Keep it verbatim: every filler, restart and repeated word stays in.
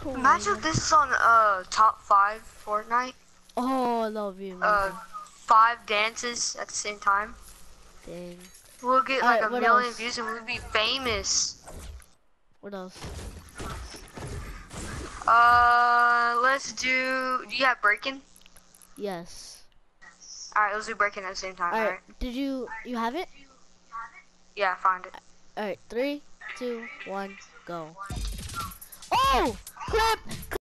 Imagine if this is on uh top five Fortnite. Oh, that would be Uh, amazing. five dances at the same time. Dang. We'll get like Alright, a what million else? views and we'll be famous. What else? Uh, let's do. Do you have Berenken? Yes. All right, let's do Berenken at the same time. All Alright, right. did you, you have it? Yeah, find it. Alright, three, two, one, go. Oh! Clip!